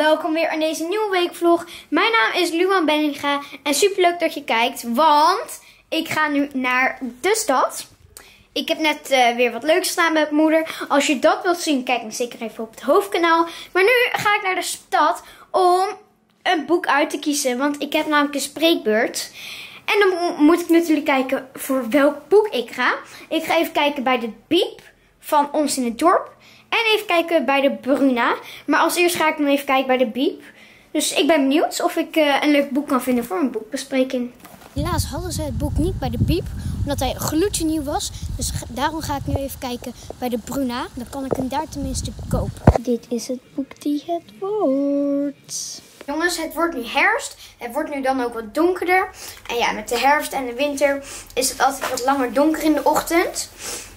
welkom weer in deze nieuwe weekvlog. Mijn naam is Luan Benninga en superleuk dat je kijkt, want ik ga nu naar de stad. Ik heb net weer wat leuks gedaan met mijn moeder. Als je dat wilt zien, kijk dan zeker even op het hoofdkanaal. Maar nu ga ik naar de stad om een boek uit te kiezen, want ik heb namelijk een spreekbeurt. En dan moet ik natuurlijk kijken voor welk boek ik ga. Ik ga even kijken bij de Biep van ons in het dorp. En even kijken bij de Bruna. Maar als eerst ga ik dan even kijken bij de Biep. Dus ik ben benieuwd of ik een leuk boek kan vinden voor een boekbespreking. Helaas hadden ze het boek niet bij de Biep, omdat hij gloedje nieuw was. Dus daarom ga ik nu even kijken bij de Bruna. Dan kan ik hem daar tenminste kopen. Dit is het boek die het wordt. Jongens, het wordt nu herfst. Het wordt nu dan ook wat donkerder. En ja, met de herfst en de winter is het altijd wat langer donker in de ochtend.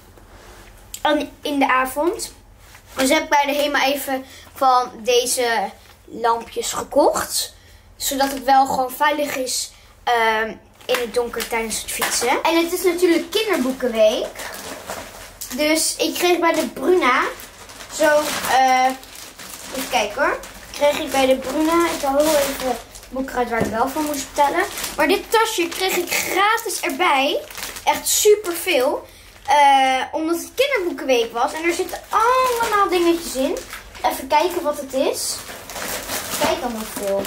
En in de avond. Dus heb ik bij de HEMA even van deze lampjes gekocht. Zodat het wel gewoon veilig is in het donker tijdens het fietsen. En het is natuurlijk kinderboekenweek. Dus ik kreeg bij de Bruna zo, even kijken hoor. Kreeg ik bij de Bruna, ik haal heel even het boek uit waar ik wel van moest betalen. Maar dit tasje kreeg ik gratis erbij. Echt super veel. Omdat het kinderboekenweek was. En er zitten allemaal dingetjes in. Even kijken wat het is. Kijk allemaal veel.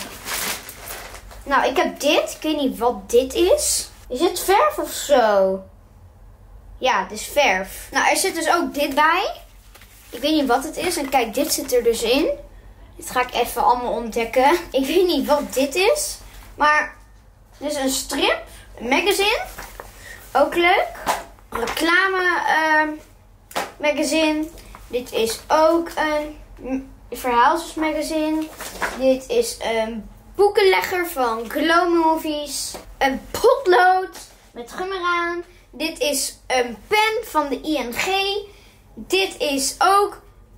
Nou, ik heb dit. Ik weet niet wat dit is. Is het verf of zo? Ja, het is verf. Nou, er zit dus ook dit bij. Ik weet niet wat het is. En kijk, dit zit er dus in. Dit ga ik even allemaal ontdekken. Ik weet niet wat dit is. Maar, dit is een strip. Een magazine. Ook leuk. Reclame magazine. Dit is ook een verhaalsmagazine. Dit is een boekenlegger van Glow Movies. Een potlood met gum eraan. Dit is een pen van de ING. Dit is ook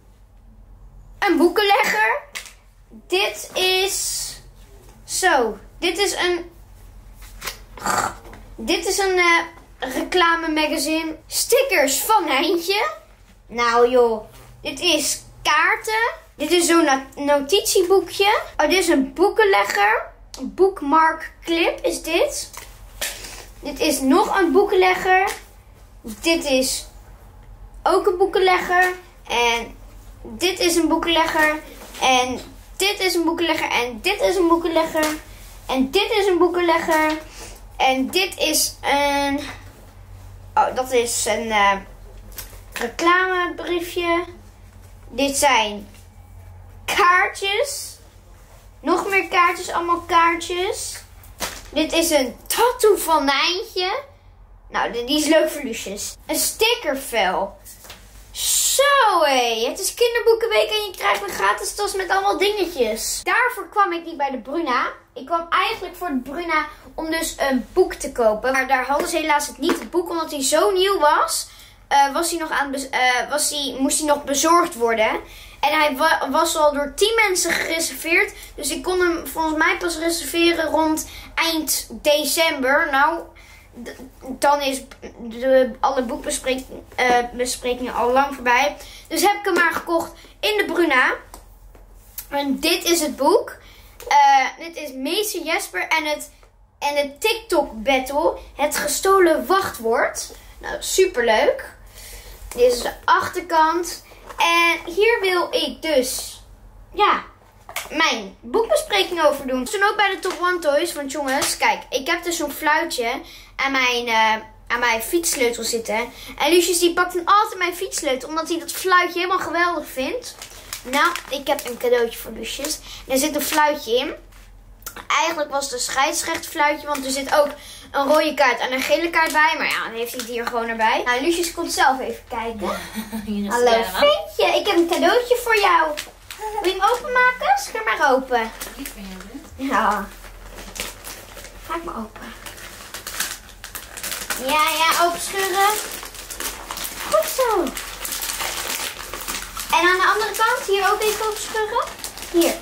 een boekenlegger. Dit is zo. Dit is een reclame magazine. Stickers van Heintje. Nou joh. Dit is kaarten. Dit is zo'n notitieboekje. Oh, dit is een boekenlegger. Bookmark clip is dit. Dit is nog een boekenlegger. Dit is ook een boekenlegger. En dit is een boekenlegger. En dit is een boekenlegger. En dit is een boekenlegger. En dit is een boekenlegger. En dit is een... Oh, dat is een reclamebriefje. Dit zijn kaartjes. Nog meer kaartjes, allemaal kaartjes. Dit is een tattoo van Nijntje. Nou, die is leuk voor Lucius. Een stickervel. Zo hé, het is kinderboekenweek en je krijgt een gratis tas met allemaal dingetjes. Daarvoor kwam ik niet bij de Bruna. Ik kwam eigenlijk voor de Bruna om dus een boek te kopen. Maar daar hadden ze helaas het boek, omdat hij zo nieuw was. Moest hij nog bezorgd worden. En hij was al door 10 mensen gereserveerd. Dus ik kon hem volgens mij pas reserveren rond eind december. Nou, dan is alle boekbesprekingen al lang voorbij. Dus heb ik hem maar gekocht in de Bruna. En dit is het boek. Dit is Meester Jesper en de TikTok battle. Het gestolen wachtwoord. Nou, superleuk. Dit is de achterkant. En hier wil ik dus, ja, mijn boekbespreking over doen. Toen ook bij de Top One Toys. Want jongens, kijk, ik heb dus zo'n fluitje aan mijn fietssleutel zitten. En Lucius die pakt dan altijd mijn fietssleutel, omdat hij dat fluitje helemaal geweldig vindt. Nou, ik heb een cadeautje voor Lucius. En er zit een fluitje in. Eigenlijk was het een scheidsrechtfluitje, want er zit ook een rode kaart en een gele kaart bij. Maar ja, dan heeft hij het hier gewoon erbij. Nou, Lucius komt zelf even kijken. Hallo, Ventje. Ik heb een cadeautje voor jou. Wil je hem openmaken? Scheur maar open. Lief van jou, hè? Ja. Ga ik maar open. Ja, openscheuren. Goed zo. En aan de andere kant, hier ook even openscheuren. Hier.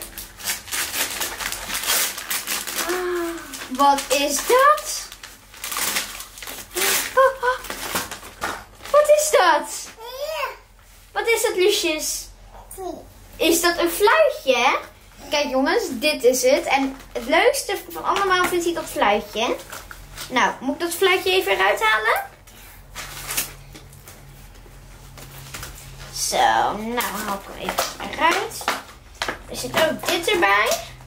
Wat is dat? Wat is dat? Wat is dat, Lucius? Is dat een fluitje? Kijk, Kijk jongens, dit is het. En het leukste van allemaal vind ik dat fluitje. Nou, moet ik dat fluitje even eruit halen? Zo, nou haal ik hem even eruit. Er zit ook dit erbij.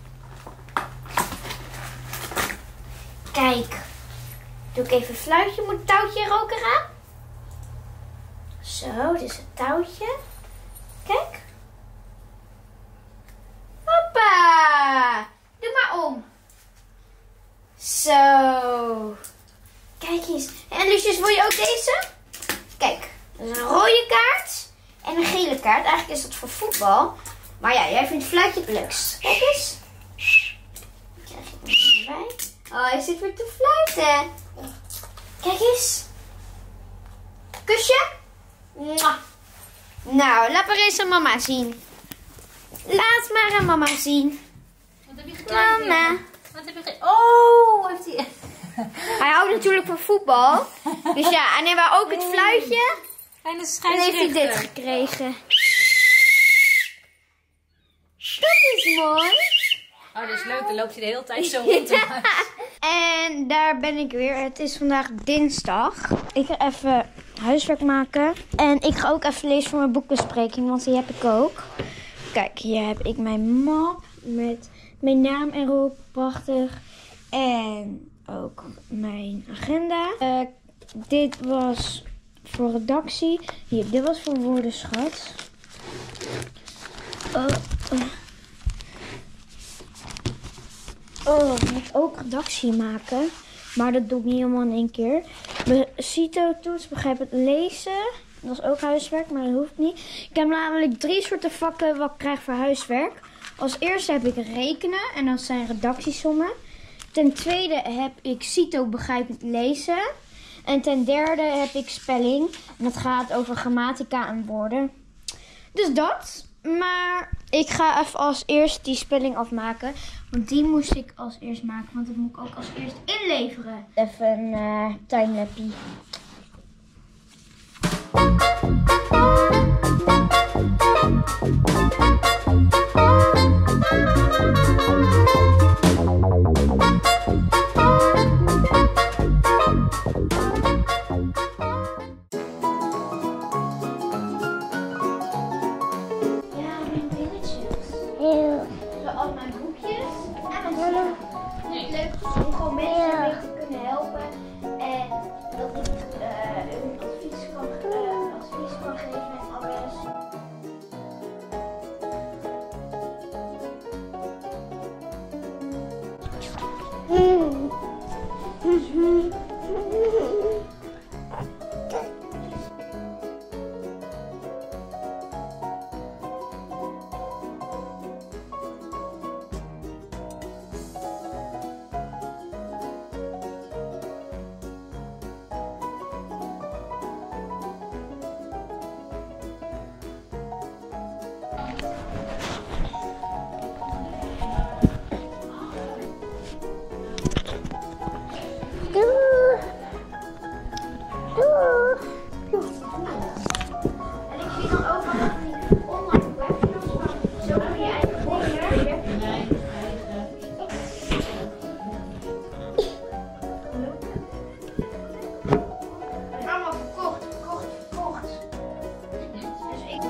Kijk. Doe ik even een fluitje. Moet het touwtje er ook eraan? Zo, dit is het touwtje. Kijk. Hoppa. Doe maar om. Zo. Kijk eens. En Lucius, wil je ook deze? Kijk, dat is een rode kaart en een gele kaart. Eigenlijk is dat voor voetbal. Maar ja, jij vindt fluitje het leukst. Kijk eens. Krijg je het erbij. Oh, hij zit weer te fluiten. Kijk eens. Kusje. Mwah. Nou, laat maar eens aan mama zien. Laat maar aan mama zien. Wat heb je gedaan? Mama. Wat heb je gedaan? Oh, heeft hij... Hij houdt natuurlijk van voetbal. Dus ja, en hij wou ook het fluitje. Kleine En scheidsrechter. heeft hij dit gekregen. Dat is mooi. Oh, dat is leuk. Dan loopt hij de hele tijd zo rond. En daar ben ik weer. Het is vandaag dinsdag. Ik ga even huiswerk maken. En ik ga ook even lezen voor mijn boekbespreking, want die heb ik ook. Kijk, hier heb ik mijn map met mijn naam erop. Prachtig. En ook mijn agenda. Dit was voor redactie. Hier, dit was voor woordenschat. Ik moet ook redactie maken. Maar dat doe ik niet helemaal in één keer. CITO-toets, begrijp het lezen. Dat is ook huiswerk, maar dat hoeft niet. Ik heb namelijk 3 soorten vakken wat ik krijg voor huiswerk. Als eerste heb ik rekenen en dat zijn redactiesommen. Ten tweede heb ik CITO begrijpend lezen. En ten derde heb ik spelling. En dat gaat over grammatica en woorden. Dus dat. Maar ik ga even als eerst die spelling afmaken. Want die moest ik als eerst maken. Want dat moet ik ook als eerst inleveren. Even een timelapse. Al mijn boekjes en mijn het leuk om gewoon mensen een beetje te kunnen helpen en dat ik een advies kan geven en alles. En ik zie dan ook nog die online webvideo's van zo kun je eigen dingen. Allemaal verkocht. Dus ik...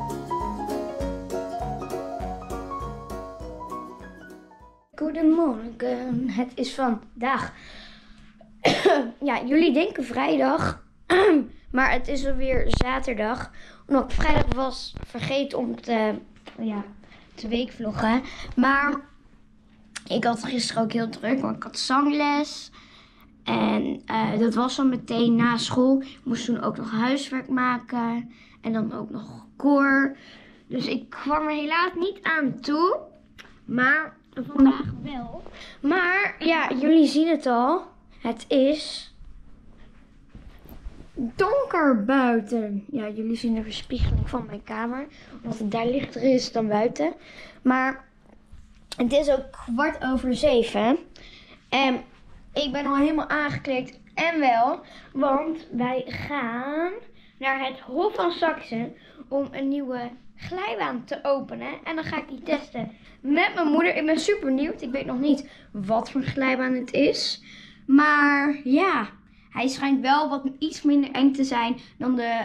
Goedemorgen, het is vandaag. Ja, jullie denken vrijdag, maar het is alweer zaterdag. Omdat ik vrijdag was vergeten om te weekvloggen. Maar ik had gisteren ook heel druk, want ik had zangles. En dat was dan meteen na school. Ik moest toen ook nog huiswerk maken. En dan ook nog koor. Dus ik kwam er helaas niet aan toe. Maar vandaag wel. Maar ja, jullie zien het al. Het is donker buiten. Ja, jullie zien de verspiegeling van mijn kamer. Omdat het daar lichter is dan buiten. Maar het is ook 6:15. En ik ben al helemaal aangekleed. En wel, want wij gaan naar het Hof van Saxe om een nieuwe glijbaan te openen. En dan ga ik die testen met mijn moeder. Ik ben super benieuwd. Ik weet nog niet wat voor glijbaan het is. Maar ja, hij schijnt wel wat iets minder eng te zijn dan de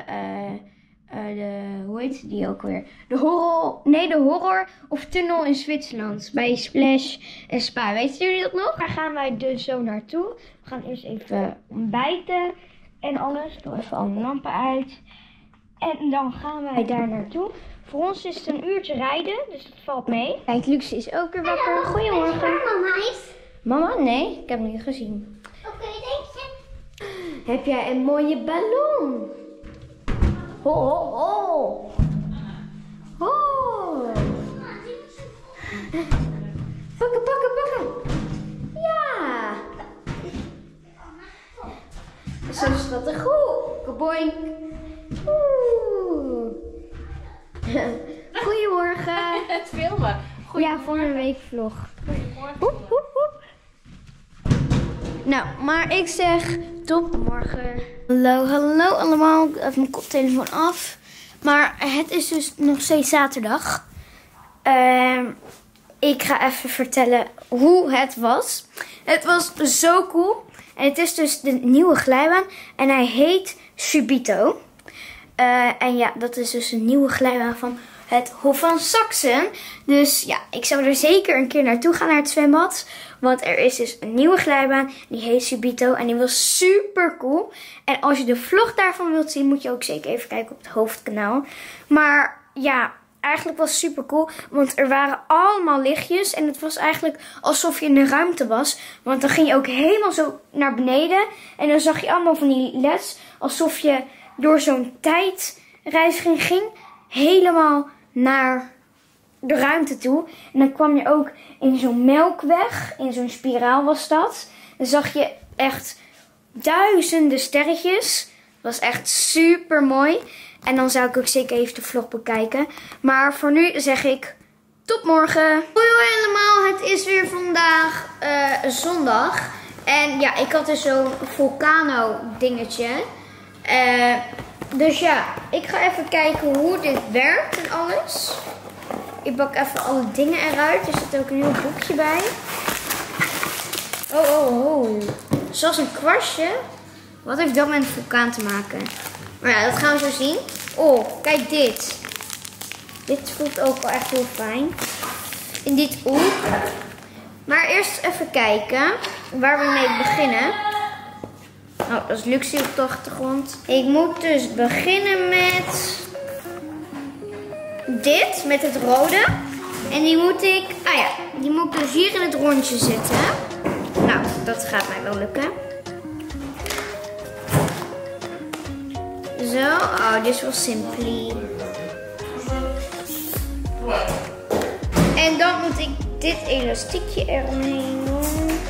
hoe heet die ook weer? De horror of tunnel in Zwitserland. Bij Splash en Spa. Weten jullie dat nog? Daar gaan wij dus zo naartoe. We gaan eerst even ontbijten en alles. Doe even alle lampen uit. En dan gaan wij daar naartoe. Voor ons is het een uurtje rijden, dus dat valt mee. Kijk, Luxe is ook weer wakker. Goedemorgen. Mama is. Mama? Nee, ik heb hem niet gezien. Oké, denk je? Heb jij een mooie ballon? Ho, ho, ho. Ho. Pakken, pakken, pakken. Ja. Zo schattig. Kaboink. Goedemorgen. Het filmen. Ja, voor een weekvlog. Hoep, hoep, hoep. Nou, maar ik zeg tot morgen. Hallo, hallo allemaal. Ik heb mijn koptelefoon af. Maar het is dus nog steeds zaterdag. Ik ga even vertellen hoe het was. Het was zo cool. En het is dus de nieuwe glijbaan. En hij heet Subito. En ja, dat is dus een nieuwe glijbaan van het Hof van Saxe. Dus ja, ik zou er zeker een keer naartoe gaan naar het zwembad. Want er is dus een nieuwe glijbaan. Die heet Subito. En die was super cool. En als je de vlog daarvan wilt zien, moet je ook zeker even kijken op het hoofdkanaal. Maar ja, eigenlijk was het super cool. Want er waren allemaal lichtjes. En het was eigenlijk alsof je in een ruimte was. Want dan ging je ook helemaal zo naar beneden. En dan zag je allemaal van die leds. Alsof je door zo'n tijdreiziging ging. Helemaal naar de ruimte toe. En dan kwam je ook in zo'n melkweg. In zo'n spiraal was dat. Dan zag je echt duizenden sterretjes. Dat was echt super mooi. En dan zou ik ook zeker even de vlog bekijken. Maar voor nu zeg ik tot morgen. Hoi allemaal. Het is weer vandaag zondag. En ja, ik had dus zo'n Volcano dingetje. Dus ja, ik ga even kijken hoe dit werkt en alles. Ik bak even alle dingen eruit. Er zit ook een heel boekje bij. Oh, oh, oh. Zoals een kwastje. Wat heeft dat met een vulkaan te maken? Maar ja, dat gaan we zo zien. Oh, kijk dit. Dit voelt ook wel echt heel fijn. In dit ook. Maar eerst even kijken waar we mee beginnen. Oh, dat is Luxe op de achtergrond. Ik moet dus beginnen met dit, met het rode. En die moet ik, die moet ik dus hier in het rondje zetten. Nou, dat gaat mij wel lukken. Zo, oh, dit is wel simply. En dan moet ik dit elastiekje eromheen doen.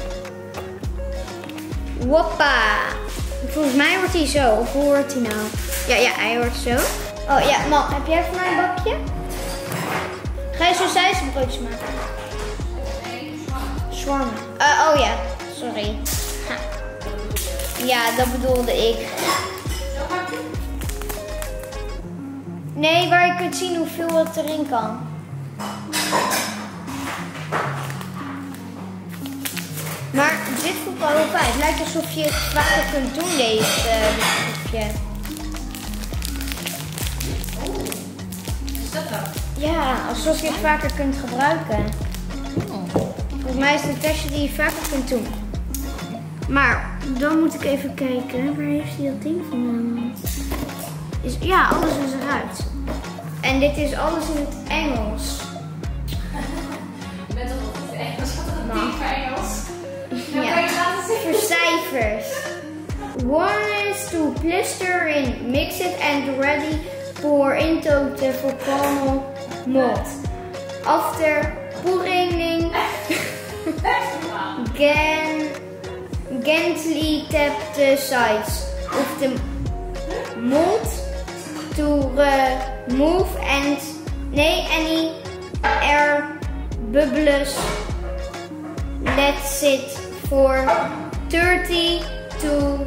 Woppa! Volgens mij wordt hij zo. Of hoe wordt hij nou? Ja, hij wordt zo. Oh ja, Mal, heb jij voor mij een bakje? Ga je zo'n zijsbroodjes maken? Shawarma. Oh ja, sorry. Ha. Ja, dat bedoelde ik. Nee, waar je kunt zien hoeveel het erin kan. Maar dit voelt wel heel fijn. Het lijkt alsof je het vaker kunt doen, dit groepje. Is dat dan? Ja, alsof je het vaker kunt gebruiken. Volgens mij is het een testje die je vaker kunt doen. Maar dan moet ik even kijken. Waar heeft hij dat ding vandaan? Ja, alles is eruit. En dit is alles in het Engels. Je bent toch op het Engels? Wat een ding voor Engels? Ja, voor cijfers. 1 is to blister in, mix it and ready pour into the volcano mold. After pouring, gently tap the sides of the mold to remove any air bubbles. Let sit for 30 to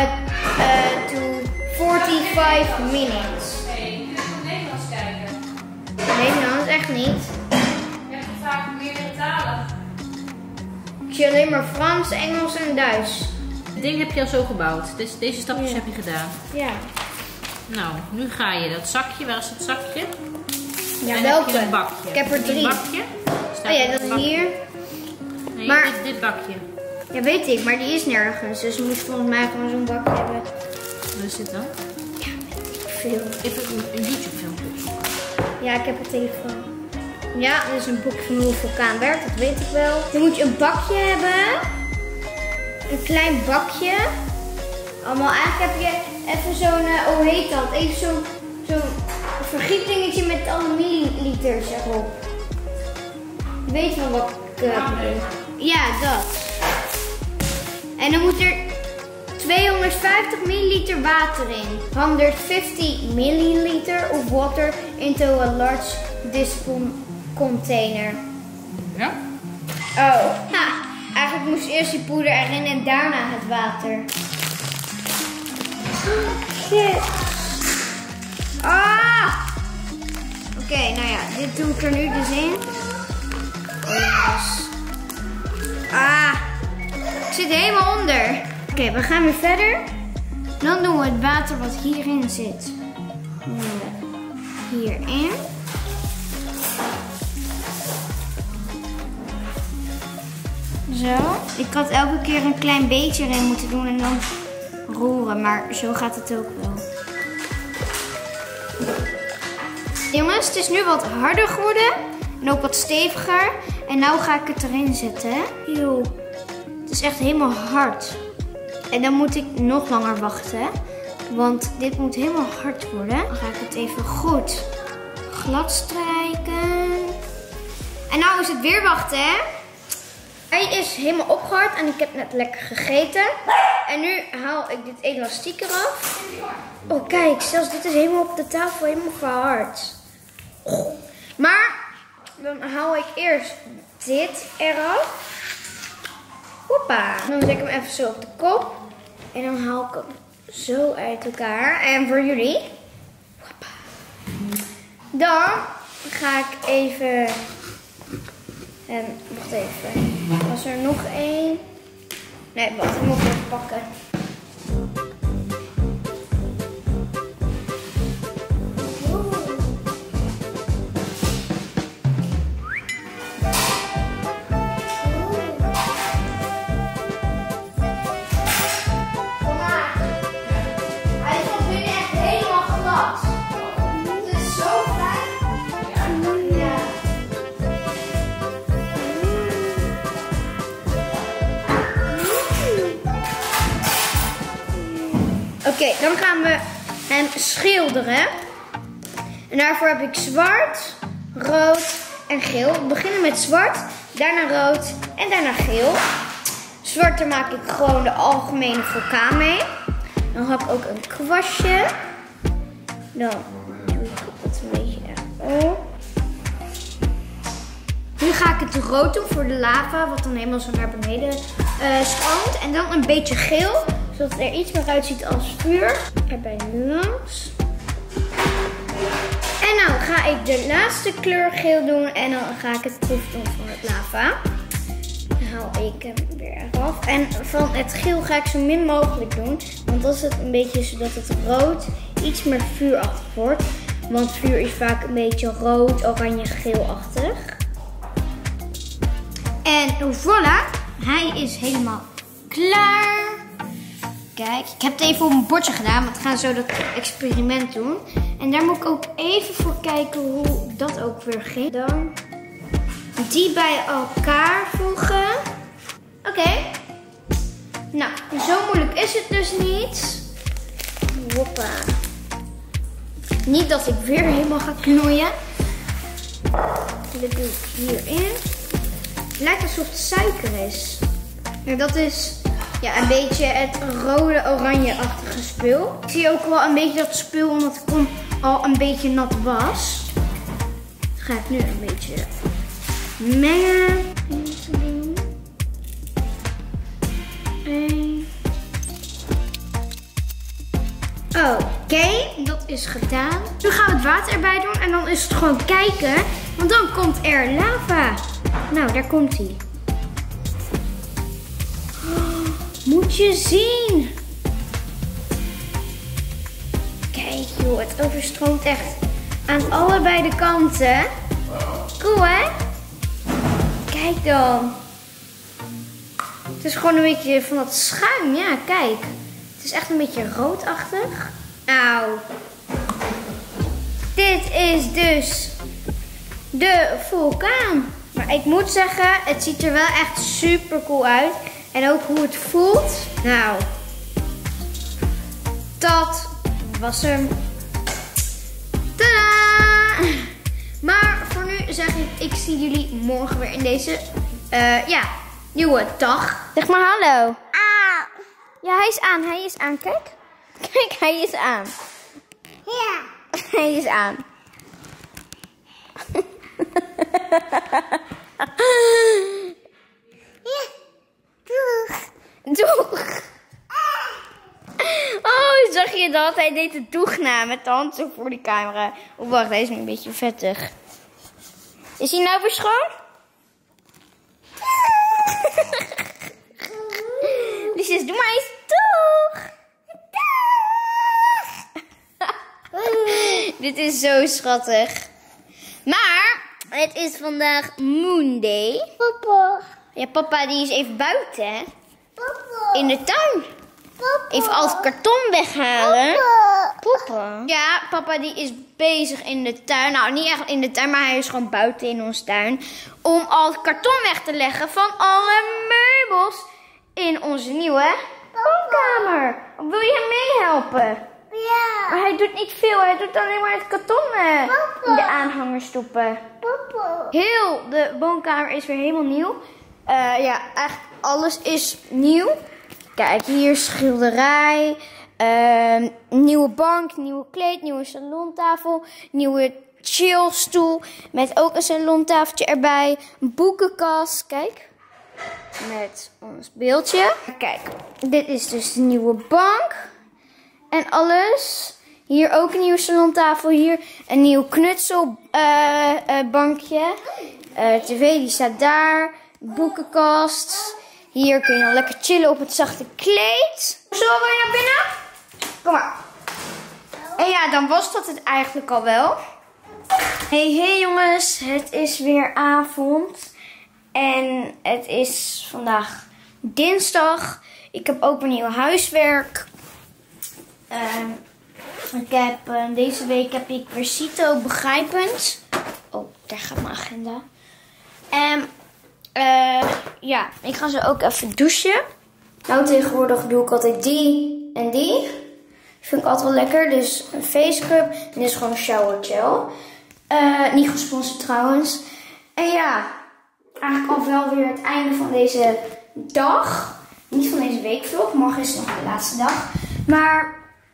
45 minutes. Hey, je kunt het Nederlands kijken. Nederlands, echt niet. Je hebt vaak meerdere talen. Ik zie alleen maar Frans, Engels en Duits. Het ding heb je al zo gebouwd. Dus deze stapjes heb je gedaan. Ja. Nou, nu ga je dat zakje. Waar is het zakje? Ja, en welke? heb je een bakje. Ik heb er 3. Een bakje. Oh ja, dat is hier. Nee, Maar- dit bakje. Ja, weet ik, maar die is nergens. Dus we moeten volgens mij gewoon zo'n bakje hebben. Wat is dit dan? Veel. Even een YouTube filmpje opzoeken. Ja, ik heb een telefoon. Ja, dit is een boekje van hoe een vulkaan werkt, dat weet ik wel. Dan moet je een bakje hebben. Een klein bakje. Allemaal, eigenlijk heb je even zo'n, hoe heet dat? Even zo'n vergietdingetje met alle milliliters erop. Je weet wel wat ik bedoel. Ja, dat. En dan moet er 250 milliliter water in. 150 milliliter of water into a large disposable container. Ja? Oh. Nou, eigenlijk moest eerst die poeder erin en daarna het water. Shit. Ah! Oké, nou ja, dit doe ik er nu dus in. Oh jongens. Ah! Ik zit helemaal onder. Oké, we gaan weer verder. Dan doen we het water wat hierin zit. Hierin. Zo. Ik had elke keer een klein beetje erin moeten doen en dan roeren, maar zo gaat het ook wel. Jongens, het is nu wat harder geworden en ook wat steviger. En nu ga ik het erin zetten. Yo. Het is echt helemaal hard. En dan moet ik nog langer wachten, want dit moet helemaal hard worden. Dan ga ik het even goed glad strijken. En nou is het weer wachten, hè. Hij is helemaal opgehard en ik heb net lekker gegeten. En nu haal ik dit elastiek eraf. Oh kijk, zelfs dit is helemaal op de tafel helemaal verhard. Maar dan haal ik eerst dit eraf. Hoppa. Dan zet ik hem even zo op de kop. En dan haal ik hem zo uit elkaar. En voor jullie. Hoppa. Dan ga ik even... wacht even. Was er nog één? Nee, wacht. Ik moet even pakken. Oké, dan gaan we hem schilderen. En daarvoor heb ik zwart, rood en geel. We beginnen met zwart, daarna rood en daarna geel. Zwart, daar maak ik gewoon de algemene vulkaan mee. Dan heb ik ook een kwastje. Dan doe ik het een beetje erop. Nu ga ik het rood doen voor de lava, wat dan helemaal zo naar beneden stroomt. En dan een beetje geel, zodat het er iets meer uitziet als vuur. Erbij langs. En nou ga ik de laatste kleur geel doen en dan ga ik het proef doen voor het lava. Dan haal ik hem weer eraf. En van het geel ga ik zo min mogelijk doen, want dat is het een beetje zodat het rood iets meer vuurachtig wordt. Want vuur is vaak een beetje rood, oranje, geelachtig. En voilà, hij is helemaal klaar. Kijk, ik heb het even op een bordje gedaan, want we gaan zo dat experiment doen. En daar moet ik ook even voor kijken hoe dat ook weer ging. Dan die bij elkaar voegen. Oké. Nou, zo moeilijk is het dus niet. Hoppa. Niet dat ik weer helemaal ga knoeien. Dit doe ik hierin. Het lijkt alsof het suiker is. En dat is ja, een beetje het rode-oranje-achtige spul. Ik zie ook wel een beetje dat spul omdat ik al een beetje nat was. Dat ga ik nu een beetje mengen. Oké, dat is gedaan. Nu gaan we het water erbij doen en dan is het gewoon kijken. Want dan komt er lava. Nou, daar komt hij. Moet je zien. Kijk joh, het overstroomt echt aan allebei de kanten. Cool hè? Kijk dan. Het is gewoon een beetje van dat schuim. Ja, kijk. Het is echt een beetje roodachtig. Nou. Dit is dus de vulkaan. Maar ik moet zeggen, het ziet er wel echt super cool uit. En ook hoe het voelt. Nou. Dat was hem. Tadaa! Maar voor nu zeg ik zie jullie morgen weer in deze nieuwe dag. Zeg maar hallo. Ja, hij is aan. Kijk. Kijk, hij is aan. Ja. Hij is aan. Ja. Doeg. Oh, zag je dat? Hij deed het doeg na met de hand zo voor de camera. Oh, wacht, hij is nu een beetje vettig. Is hij nou weer schoon? Liesjes, doe maar eens doeg. Dit is zo schattig. Maar het is vandaag Moonday. Papa. Ja, papa die is even buiten. Hè? Papa. In de tuin. Papa. Even al het karton weghalen. Papa. Ja, papa die is bezig in de tuin. Nou, niet echt in de tuin, maar hij is gewoon buiten in ons tuin. Om al het karton weg te leggen van alle meubels in onze nieuwe woonkamer. Wil je hem meehelpen? Ja. Maar hij doet niet veel. Hij doet alleen maar het karton in de aanhanger stoppen. Papa. Heel de woonkamer is weer helemaal nieuw. Ja, eigenlijk alles is nieuw. Kijk, hier schilderij. Nieuwe bank, nieuwe kleed, nieuwe salontafel. Nieuwe chillstoel. Met ook een salontafeltje erbij. Een boekenkast. Kijk. Met ons beeldje. Kijk, dit is dus de nieuwe bank. En alles. Hier ook een nieuwe salontafel. Hier een nieuw knutselbankje. TV die staat daar. Boekenkast. Hier kun je dan lekker chillen op het zachte kleed. Zullen we weer naar binnen? Kom maar. En ja, dan was dat het eigenlijk al wel. Hey jongens. Het is weer avond. En het is vandaag dinsdag. Ik heb ook mijn nieuwe huiswerk. Deze week heb ik weer CITO begrijpend. Oh, daar gaat mijn agenda. En ja, ik ga zo ook even douchen. Nou, tegenwoordig doe ik altijd die en die. Vind ik altijd wel lekker. Dus een face scrub. En dit is gewoon een shower gel. Niet gesponsord trouwens. En ja, eigenlijk al wel weer het einde van deze dag. Niet van deze weekvlog. Morgen is nog de laatste dag. Maar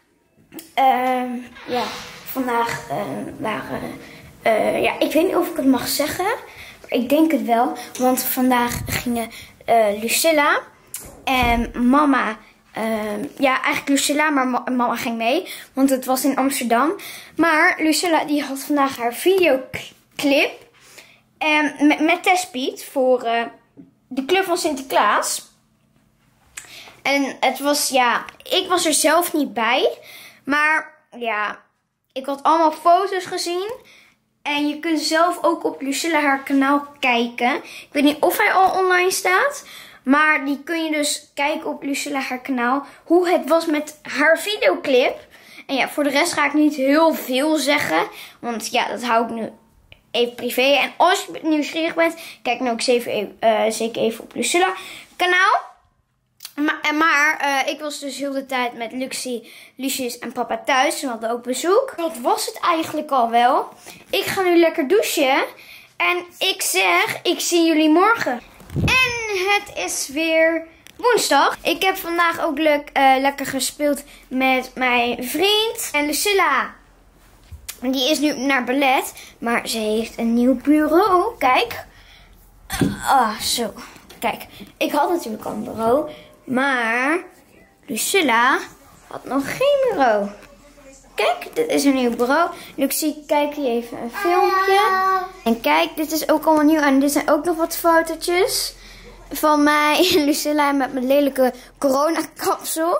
ja, vandaag waren... ja, ik weet niet of ik het mag zeggen. Maar ik denk het wel. Want vandaag gingen Lucilla en mama... ja, eigenlijk Lucilla, maar mama ging mee. Want het was in Amsterdam. Maar Lucilla die had vandaag haar videoclip. Met Tespiet voor de Club van Sinterklaas. En het was, ja, ik was er zelf niet bij. Maar ja, ik had allemaal foto's gezien. En je kunt zelf ook op Lucilla haar kanaal kijken. Ik weet niet of hij al online staat. Maar die kun je dus kijken op Lucilla haar kanaal. Hoe het was met haar videoclip. En ja, voor de rest ga ik niet heel veel zeggen. Want ja, dat hou ik nu even privé. En als je nieuwsgierig bent, kijk nou ook zeker even op Lucilla kanaal. Maar ik was dus heel de tijd met Lucius en papa thuis. Ze hadden ook bezoek. Dat was het eigenlijk al wel. Ik ga nu lekker douchen. En ik zeg, ik zie jullie morgen. En het is weer woensdag. Ik heb vandaag ook lekker gespeeld met mijn vriend. En Lucilla, die is nu naar ballet. Maar ze heeft een nieuw bureau. Kijk. Zo. Kijk, ik had natuurlijk al een bureau. Maar Lucilla had nog geen bureau. Kijk, dit is een nieuw bureau. Luxie, kijk hier even een filmpje. En kijk, dit is ook allemaal nieuw. En dit zijn ook nog wat fotootjes van mij en Lucilla met mijn lelijke coronakapsel.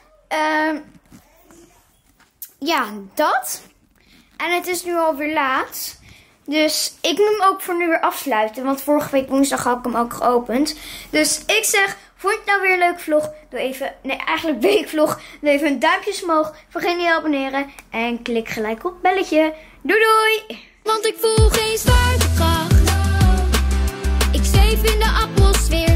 Ja, dat. En het is nu alweer laat. Dus ik moet hem ook voor nu weer afsluiten. Want vorige week woensdag had ik hem ook geopend. Dus ik zeg, vond je het nou weer een leuke vlog? Doe even, nee eigenlijk weekvlog. Doe even een duimpje omhoog. Vergeet niet te abonneren. En klik gelijk op het belletje. Doei doei! Want ik voel geen zwaartekracht. Ik zweef in de atmosfeer.